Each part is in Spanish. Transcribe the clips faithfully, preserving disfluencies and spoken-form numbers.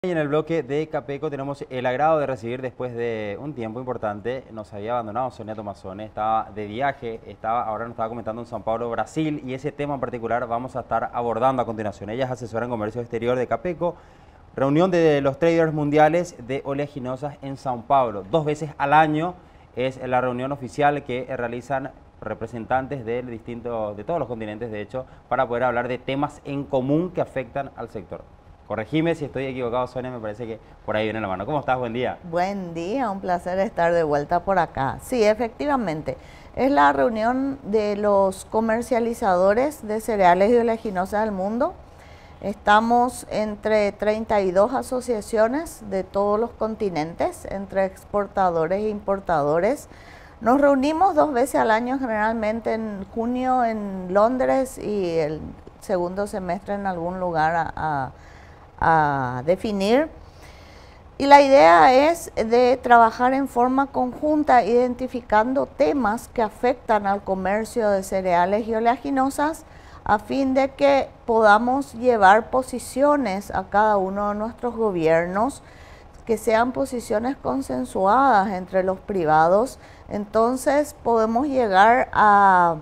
Y en el bloque de Capeco tenemos el agrado de recibir después de un tiempo importante, nos había abandonado Sonia Tomazone, estaba de viaje, estaba, ahora nos estaba comentando en São Paulo, Brasil, y ese tema en particular vamos a estar abordando a continuación. Ella es asesora en comercio exterior de Capeco, reunión de los traders mundiales de oleaginosas en São Paulo. Dos veces al año es la reunión oficial que realizan representantes de, distintos, de todos los continentes, de hecho, para poder hablar de temas en común que afectan al sector. Corregime si estoy equivocado, Sonia, me parece que por ahí viene la mano. ¿Cómo estás? Buen día. Buen día, un placer estar de vuelta por acá. Sí, efectivamente, es la reunión de los comercializadores de cereales y oleaginosas del mundo. Estamos entre treinta y dos asociaciones de todos los continentes, entre exportadores e importadores. Nos reunimos dos veces al año, generalmente en junio en Londres y el segundo semestre en algún lugar a, a a definir, y la idea es de trabajar en forma conjunta identificando temas que afectan al comercio de cereales y oleaginosas a fin de que podamos llevar posiciones a cada uno de nuestros gobiernos que sean posiciones consensuadas entre los privados. Entonces podemos llegar a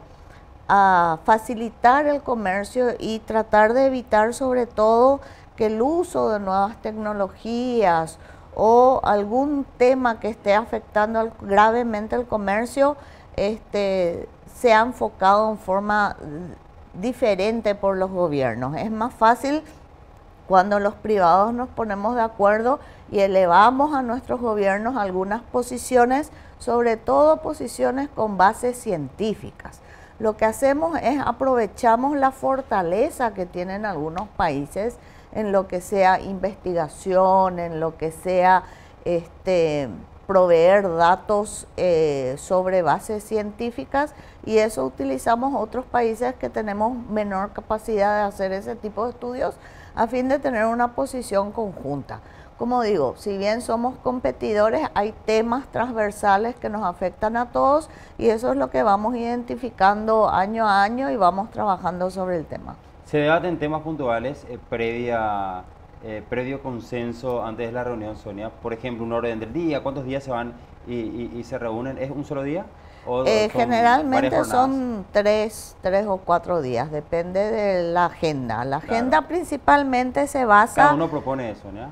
a facilitar el comercio y tratar de evitar sobre todo que el uso de nuevas tecnologías o algún tema que esté afectando al, gravemente el comercio este, sea enfocado en forma diferente por los gobiernos. Es más fácil cuando los privados nos ponemos de acuerdo y elevamos a nuestros gobiernos algunas posiciones, sobre todo posiciones con bases científicas. Lo que hacemos es aprovechamos la fortaleza que tienen algunos países en lo que sea investigación, en lo que sea este, proveer datos eh, sobre bases científicas, y eso utilizamos otros países que tenemos menor capacidad de hacer ese tipo de estudios a fin de tener una posición conjunta. Como digo, si bien somos competidores, hay temas transversales que nos afectan a todos y eso es lo que vamos identificando año a año y vamos trabajando sobre el tema. Se debaten temas puntuales eh, previa, eh, previo consenso antes de la reunión, Sonia. Por ejemplo, un orden del día, ¿cuántos días se van y, y, y se reúnen? ¿Es un solo día? ¿O eh, son generalmente son tres, tres o cuatro días, depende de la agenda. La agenda claro. Principalmente se basa... Cada uno propone eso, Sonia.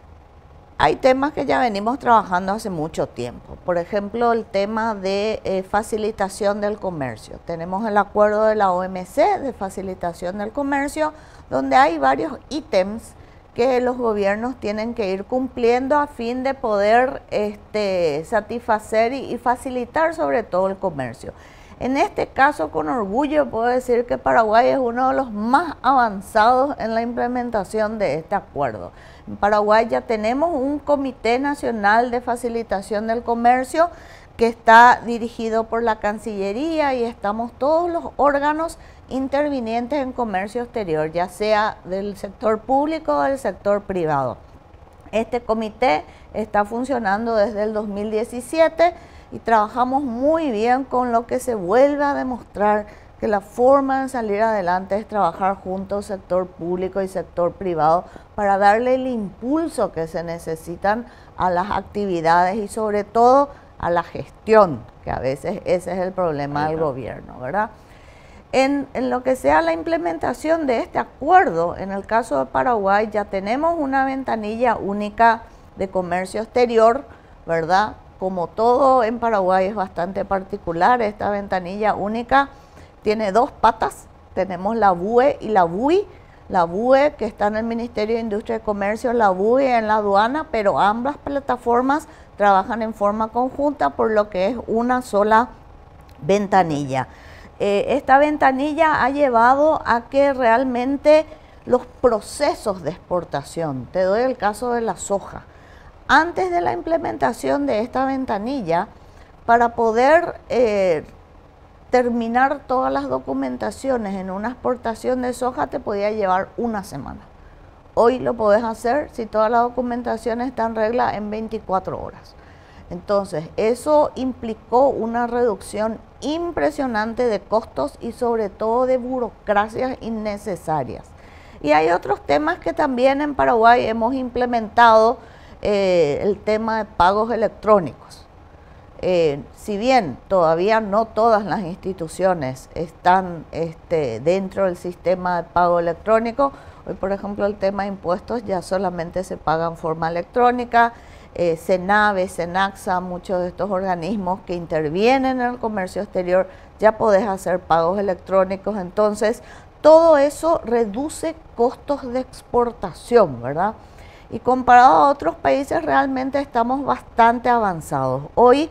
Hay temas que ya venimos trabajando hace mucho tiempo. Por ejemplo, el tema de eh, facilitación del comercio. Tenemos el acuerdo de la O M C de facilitación del comercio, donde hay varios ítems que los gobiernos tienen que ir cumpliendo a fin de poder este, satisfacer y, y facilitar sobre todo el comercio. En este caso, con orgullo puedo decir que Paraguay es uno de los más avanzados en la implementación de este acuerdo. En Paraguay ya tenemos un Comité Nacional de Facilitación del Comercio que está dirigido por la Cancillería y estamos todos los órganos intervinientes en comercio exterior, ya sea del sector público o del sector privado. Este comité está funcionando desde el dos mil diecisiete y trabajamos muy bien con lo que se vuelve a demostrar que la forma de salir adelante es trabajar juntos sector público y sector privado para darle el impulso que se necesitan a las actividades y sobre todo a la gestión, que a veces ese es el problema del gobierno, ¿verdad? En, en lo que sea la implementación de este acuerdo, en el caso de Paraguay ya tenemos una ventanilla única de comercio exterior, ¿verdad? Como todo en Paraguay es bastante particular, esta ventanilla única tiene dos patas, tenemos la B U E y la B U I, la B U E que está en el Ministerio de Industria y Comercio, la B U I en la aduana, pero ambas plataformas trabajan en forma conjunta por lo que es una sola ventanilla. Eh, esta ventanilla ha llevado a que realmente los procesos de exportación, te doy el caso de la soja, antes de la implementación de esta ventanilla, para poder eh, terminar todas las documentaciones en una exportación de soja te podía llevar una semana. Hoy lo podés hacer si toda la documentación está en regla en veinticuatro horas. Entonces, eso implicó una reducción impresionante de costos y sobre todo de burocracias innecesarias. Y hay otros temas que también en Paraguay hemos implementado, eh, el tema de pagos electrónicos. Eh, si bien todavía no todas las instituciones están este, dentro del sistema de pago electrónico, hoy por ejemplo el tema de impuestos ya solamente se paga en forma electrónica, eh, CENAVE, CENAXA, muchos de estos organismos que intervienen en el comercio exterior, ya podés hacer pagos electrónicos, entonces todo eso reduce costos de exportación, ¿verdad? Y comparado a otros países realmente estamos bastante avanzados. Hoy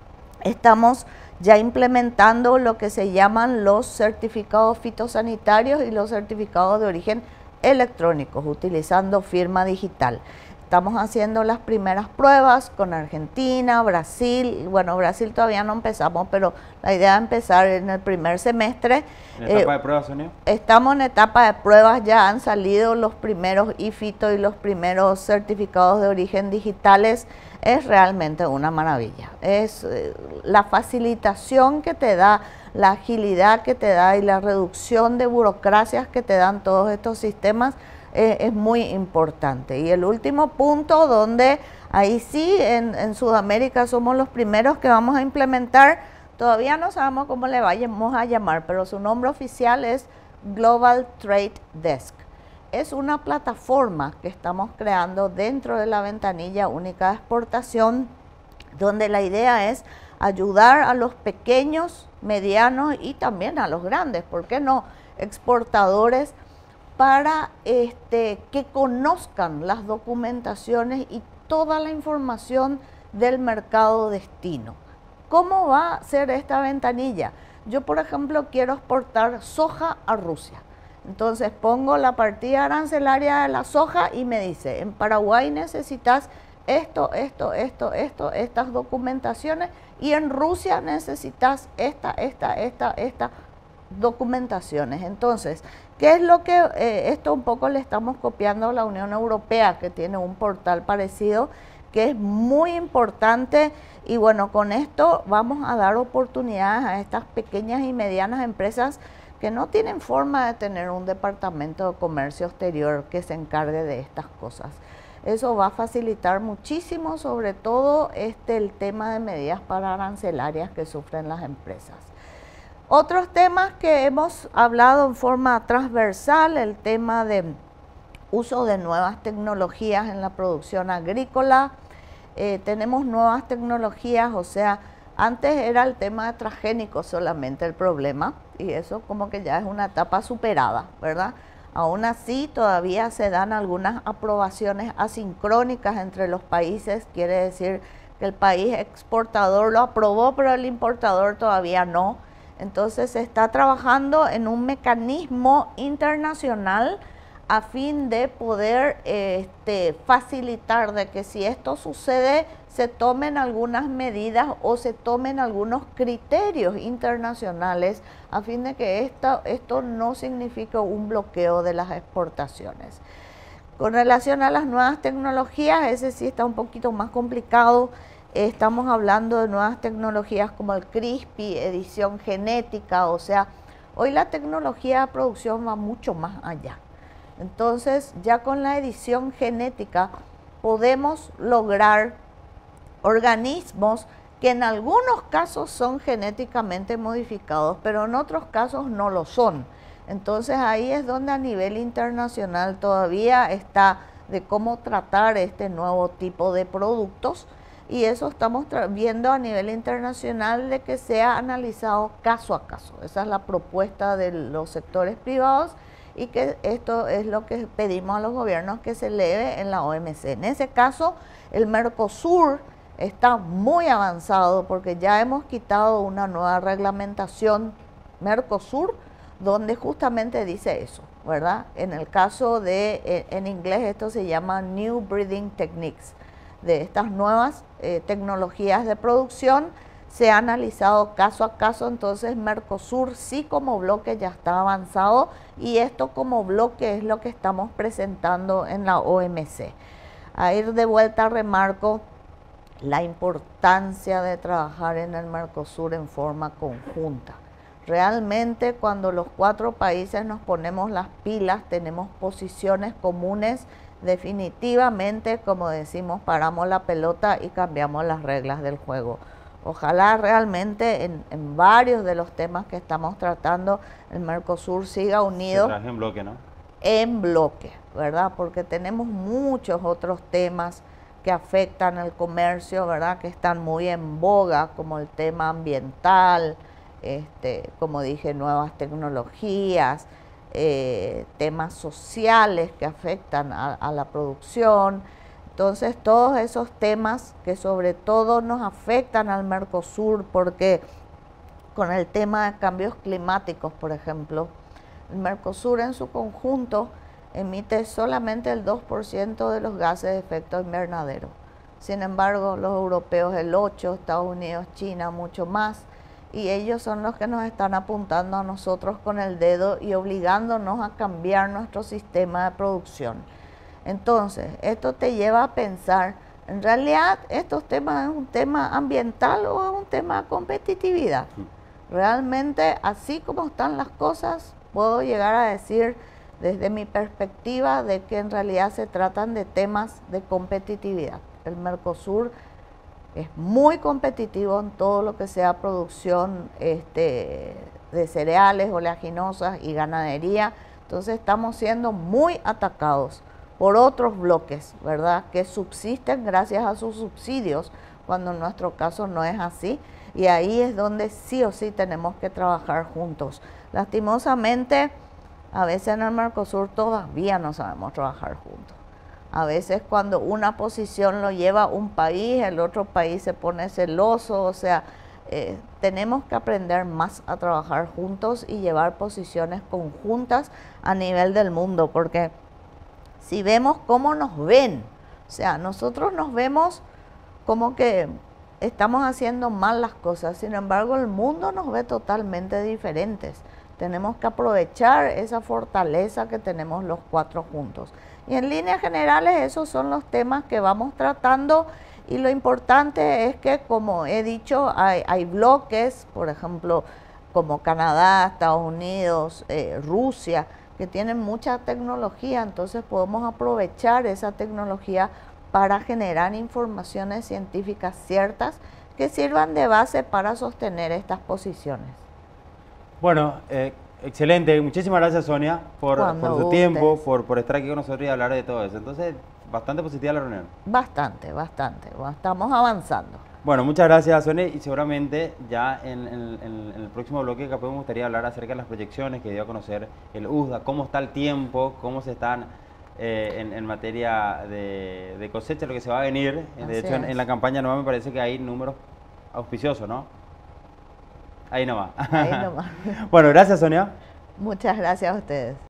estamos ya implementando lo que se llaman los certificados fitosanitarios y los certificados de origen electrónicos, utilizando firma digital. Estamos haciendo las primeras pruebas con Argentina, Brasil, bueno, Brasil todavía no empezamos, pero la idea es empezar en el primer semestre. ¿En etapa eh, de pruebas, Sonia? Estamos en etapa de pruebas, ya han salido los primeros I FITO y los primeros certificados de origen digitales. Es realmente una maravilla. Es eh, la facilitación que te da, la agilidad que te da y la reducción de burocracias que te dan todos estos sistemas eh, es muy importante. Y el último punto donde ahí sí en, en Sudamérica somos los primeros que vamos a implementar, todavía no sabemos cómo le vayamos a llamar, pero su nombre oficial es Global Trade Desk. Es una plataforma que estamos creando dentro de la ventanilla única de exportación, donde la idea es ayudar a los pequeños, medianos y también a los grandes, ¿por qué no?, exportadores, para este, que conozcan las documentaciones y toda la información del mercado destino. ¿Cómo va a ser esta ventanilla? Yo, por ejemplo, quiero exportar soja a Rusia. Entonces pongo la partida arancelaria de la soja y me dice, en Paraguay necesitas esto, esto, esto, esto, estas documentaciones, y en Rusia necesitas esta, esta, esta, esta documentaciones. Entonces, ¿qué es lo que eh, esto un poco le estamos copiando a la Unión Europea, que tiene un portal parecido, que es muy importante? Y bueno, con esto vamos a dar oportunidades a estas pequeñas y medianas empresas que no tienen forma de tener un departamento de comercio exterior que se encargue de estas cosas. Eso va a facilitar muchísimo, sobre todo este, el tema de medidas para arancelarias que sufren las empresas. Otros temas que hemos hablado en forma transversal, el tema de uso de nuevas tecnologías en la producción agrícola. Eh, tenemos nuevas tecnologías, o sea, antes era el tema de transgénicos solamente el problema, y eso como que ya es una etapa superada, ¿verdad? Aún así, todavía se dan algunas aprobaciones asincrónicas entre los países, quiere decir que el país exportador lo aprobó, pero el importador todavía no. Entonces se está trabajando en un mecanismo internacional a fin de poder este, facilitar de que si esto sucede, se tomen algunas medidas o se tomen algunos criterios internacionales a fin de que esto, esto no signifique un bloqueo de las exportaciones. Con relación a las nuevas tecnologías, ese sí está un poquito más complicado. Estamos hablando de nuevas tecnologías como el CRISPR, edición genética, o sea, hoy la tecnología de producción va mucho más allá. Entonces, ya con la edición genética podemos lograr organismos que en algunos casos son genéticamente modificados, pero en otros casos no lo son. Entonces, ahí es donde a nivel internacional todavía está de cómo tratar este nuevo tipo de productos, y eso estamos viendo a nivel internacional de que sea analizado caso a caso. Esa es la propuesta de los sectores privados, y que esto es lo que pedimos a los gobiernos que se eleve en la O M C. En ese caso, el Mercosur está muy avanzado porque ya hemos quitado una nueva reglamentación Mercosur donde justamente dice eso, ¿verdad? En el caso de, en inglés esto se llama New Breeding Techniques, de estas nuevas eh, tecnologías de producción. Se ha analizado caso a caso, entonces Mercosur sí como bloque ya está avanzado, y esto como bloque es lo que estamos presentando en la O M C. A ir de vuelta remarco la importancia de trabajar en el Mercosur en forma conjunta. Realmente cuando los cuatro países nos ponemos las pilas, tenemos posiciones comunes, definitivamente, como decimos, paramos la pelota y cambiamos las reglas del juego. Ojalá realmente en, en varios de los temas que estamos tratando, el Mercosur siga unido. Se traje en bloque, ¿no? En bloque, ¿verdad? Porque tenemos muchos otros temas que afectan el comercio, ¿verdad? Que están muy en boga, como el tema ambiental, este, como dije, nuevas tecnologías, eh, temas sociales que afectan a, a la producción. Entonces, todos esos temas que sobre todo nos afectan al Mercosur, porque con el tema de cambios climáticos, por ejemplo, el Mercosur en su conjunto emite solamente el dos por ciento de los gases de efecto invernadero. Sin embargo, los europeos el ocho por ciento, Estados Unidos, China, mucho más. Y ellos son los que nos están apuntando a nosotros con el dedo y obligándonos a cambiar nuestro sistema de producción. Entonces, esto te lleva a pensar, ¿en realidad estos temas es un tema ambiental o es un tema de competitividad? Realmente, así como están las cosas, puedo llegar a decir desde mi perspectiva de que en realidad se tratan de temas de competitividad. El Mercosur es muy competitivo en todo lo que sea producción este, de cereales, oleaginosas y ganadería. Entonces estamos siendo muy atacados por otros bloques, ¿verdad? Que subsisten gracias a sus subsidios, cuando en nuestro caso no es así. Y ahí es donde sí o sí tenemos que trabajar juntos. Lastimosamente, a veces en el Mercosur todavía no sabemos trabajar juntos. A veces cuando una posición lo lleva un país, el otro país se pone celoso, o sea, eh, tenemos que aprender más a trabajar juntos y llevar posiciones conjuntas a nivel del mundo, porque si vemos cómo nos ven, o sea, nosotros nos vemos como que estamos haciendo mal las cosas, sin embargo el mundo nos ve totalmente diferentes. Tenemos que aprovechar esa fortaleza que tenemos los cuatro juntos. Y en líneas generales esos son los temas que vamos tratando, y lo importante es que, como he dicho, hay, hay bloques, por ejemplo, como Canadá, Estados Unidos, eh, Rusia, que tienen mucha tecnología, entonces podemos aprovechar esa tecnología para generar informaciones científicas ciertas que sirvan de base para sostener estas posiciones. Bueno, eh, excelente. Muchísimas gracias, Sonia, por, por su tiempo, por, por estar aquí con nosotros y hablar de todo eso. Entonces, bastante positiva la reunión. Bastante, bastante. Estamos avanzando. Bueno, muchas gracias, Sonia, y seguramente ya en, en, en, en el próximo bloque capaz me gustaría hablar acerca de las proyecciones que dio a conocer el U S D A, cómo está el tiempo, cómo se están eh, en, en materia de, de cosecha, lo que se va a venir. De Así hecho, en, es. en la campaña nueva me parece que hay números auspiciosos, ¿no? Ahí nomás. Ahí nomás. Bueno, gracias, Sonia. Muchas gracias a ustedes.